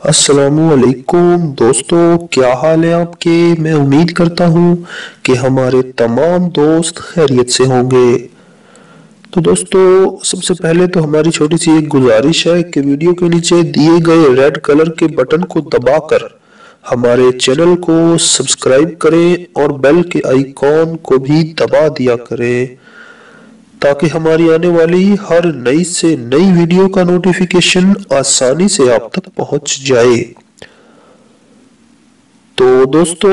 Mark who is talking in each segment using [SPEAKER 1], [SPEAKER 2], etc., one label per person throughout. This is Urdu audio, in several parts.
[SPEAKER 1] السلام علیکم دوستو، کیا حال ہے آپ کے؟ میں امید کرتا ہوں کہ ہمارے تمام دوست خیریت سے ہوں گے۔ تو دوستو، سب سے پہلے تو ہماری چھوٹی سی ایک گزارش ہے کہ ویڈیو کے نیچے دیے گئے ریڈ کلر کے بٹن کو دبا کر ہمارے چینل کو سبسکرائب کریں اور بیل کے آئیکن کو بھی دبا دیا کریں تاکہ ہماری آنے والی ہر نئی سے نئی ویڈیو کا نوٹیفیکیشن آسانی سے آپ تک پہنچ جائے۔ تو دوستو،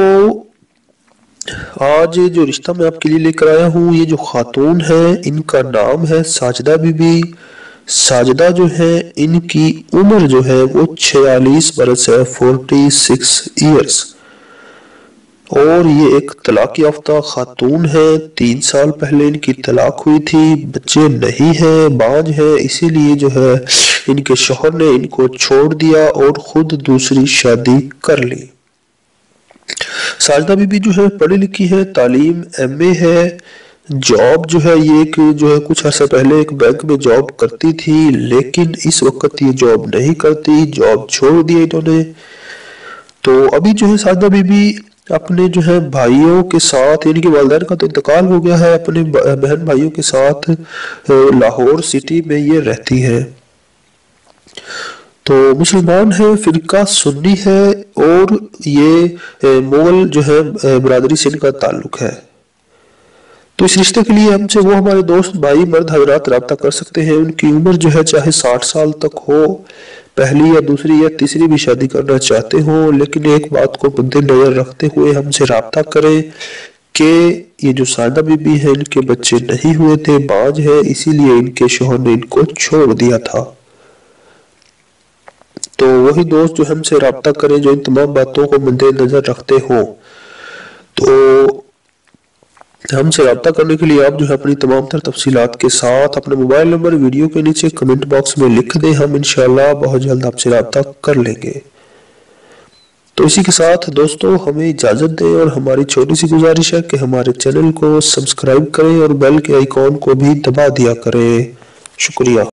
[SPEAKER 1] آج جو رشتہ میں آپ کے لیے لے کر آیا ہوں، یہ جو خاتون ہے ان کا نام ہے ساجدہ بی بی۔ ساجدہ جو ہے ان کی عمر جو ہے وہ 46 برس ہے، 46 ایئرز، اور یہ ایک طلاق یافتہ خاتون ہے۔ 3 سال پہلے ان کی طلاق ہوئی تھی، بچے نہیں ہیں، بانجھ ہے، اسی لیے جو ہے ان کے شوہر نے ان کو چھوڑ دیا اور خود دوسری شادی کر لی۔ ساجدہ بی بی جو ہے پڑھی لکھی ہے، تعلیم MA ہے، جاب جو ہے یہ کچھ عرصہ پہلے ایک بینک میں جاب کرتی تھی، لیکن اس وقت یہ جاب نہیں کرتی، جاب چھوڑ دی انہوں نے۔ تو ابھی جو ہے ساجدہ بی بی اپنے جو ہے بھائیوں کے ساتھ، یعنی کہ والدین کا تو انتقال ہو گیا ہے، اپنے بہن بھائیوں کے ساتھ لاہور سٹی میں یہ رہتی ہے۔ تو مسلمان ہے، فرقہ سنی ہے، اور یہ مغل جو ہے برادری سے ان کا تعلق ہے۔ تو اس رشتے کے لیے ہم سے وہ ہمارے دوست بھائی مرد حضرات رابطہ کر سکتے ہیں۔ ان کی عمر جو ہے چاہے 60 سال تک ہو، پہلی یا دوسری یا تیسری بھی شادی کرنا چاہتے ہوں، لیکن ایک بات کو مد نظر رکھتے ہوئے ہم سے رابطہ کریں کہ یہ جو ساجدہ بی بی ہے ان کے بچے نہیں ہوئے تھے، بانجھ ہے، اسی لیے ان کے شوہر نے ان کو چھوڑ دیا تھا۔ تو وہی دوست جو ہم سے رابطہ کریں جو ان تمام باتوں کو مد نظر رکھتے ہوں، تو ہم سے رابطہ کرنے کے لیے آپ جو ہے اپنی تمام تر تفصیلات کے ساتھ اپنے موبائل نمبر ویڈیو کے نیچے کمنٹ باکس میں لکھ دیں، ہم انشاءاللہ بہت جلد آپ سے رابطہ کر لیں گے۔ تو اسی کے ساتھ دوستو ہمیں اجازت دیں، اور ہماری چھوٹی سی گزارش ہے کہ ہمارے چینل کو سبسکرائب کریں اور بیل کے آئیکن کو بھی دبا دیا کریں۔ شکریہ۔